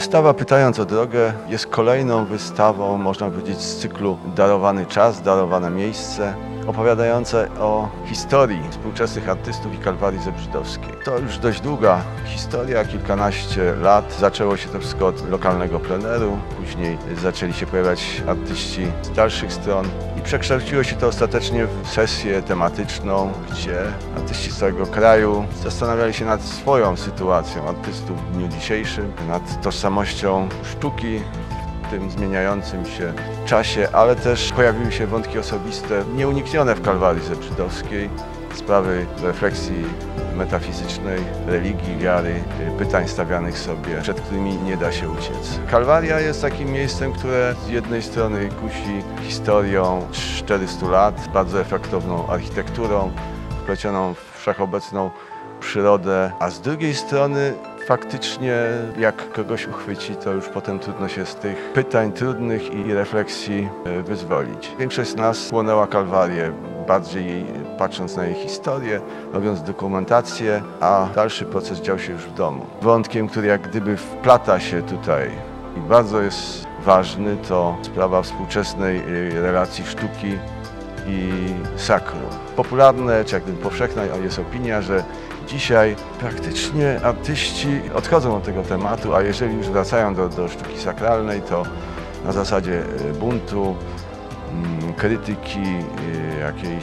Wystawa Pytając o drogę jest kolejną wystawą, można powiedzieć, z cyklu Darowany czas, darowane miejsce, opowiadające o historii współczesnych artystów i Kalwarii Zebrzydowskiej. To już dość długa historia, kilkanaście lat. Zaczęło się to wszystko od lokalnego pleneru, później zaczęli się pojawiać artyści z dalszych stron i przekształciło się to ostatecznie w sesję tematyczną, gdzie artyści z całego kraju zastanawiali się nad swoją sytuacją artystów w dniu dzisiejszym, nad tożsamością sztuki w tym zmieniającym się czasie, ale też pojawiły się wątki osobiste, nieuniknione w Kalwarii Zebrzydowskiej, sprawy refleksji metafizycznej, religii, wiary, pytań stawianych sobie, przed którymi nie da się uciec. Kalwaria jest takim miejscem, które z jednej strony kusi historią 400 lat, bardzo efektowną architekturą, wplecioną w wszechobecną przyrodę, a z drugiej strony faktycznie jak kogoś uchwyci, to już potem trudno się z tych pytań trudnych i refleksji wyzwolić. Większość z nas chłonęła Kalwarię, bardziej patrząc na jej historię, robiąc dokumentację, a dalszy proces dział się już w domu. Wątkiem, który jak gdyby wplata się tutaj i bardzo jest ważny, to sprawa współczesnej relacji sztuki i sakrum. Popularne, czy jak gdyby powszechna jest opinia, że dzisiaj praktycznie artyści odchodzą od tego tematu, a jeżeli już wracają do sztuki sakralnej, to na zasadzie buntu, krytyki, jakiejś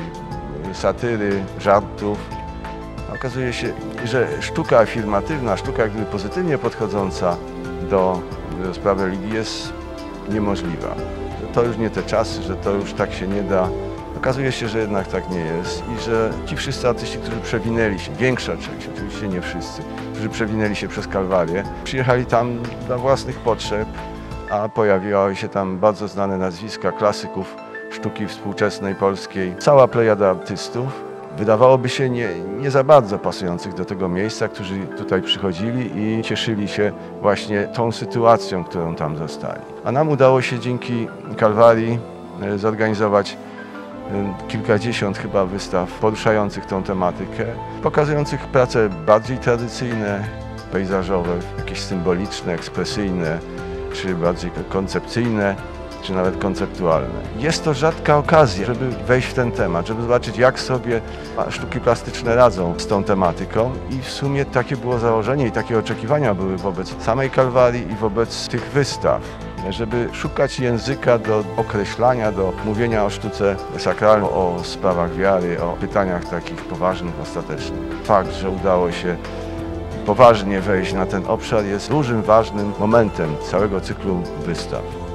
satyry, żartów. Okazuje się, że sztuka afirmatywna, sztuka jak gdyby pozytywnie podchodząca do spraw religii jest niemożliwa. Że to już nie te czasy, że to już tak się nie da. Okazuje się, że jednak tak nie jest i że ci wszyscy artyści, którzy przewinęli się, większa część, oczywiście nie wszyscy, którzy przewinęli się przez Kalwarię, przyjechali tam dla własnych potrzeb, a pojawiały się tam bardzo znane nazwiska klasyków sztuki współczesnej polskiej. Cała plejada artystów, wydawałoby się nie za bardzo pasujących do tego miejsca, którzy tutaj przychodzili i cieszyli się właśnie tą sytuacją, którą tam zostali. A nam udało się dzięki Kalwarii zorganizować kilkadziesiąt chyba wystaw poruszających tą tematykę, pokazujących prace bardziej tradycyjne, pejzażowe, jakieś symboliczne, ekspresyjne, czy bardziej koncepcyjne, czy nawet konceptualne. Jest to rzadka okazja, żeby wejść w ten temat, żeby zobaczyć, jak sobie sztuki plastyczne radzą z tą tematyką i w sumie takie było założenie i takie oczekiwania były wobec samej Kalwarii i wobec tych wystaw, żeby szukać języka do określania, do mówienia o sztuce sakralnej, o sprawach wiary, o pytaniach takich poważnych, ostatecznych. Fakt, że udało się poważnie wejść na ten obszar jest dużym, ważnym momentem całego cyklu wystaw.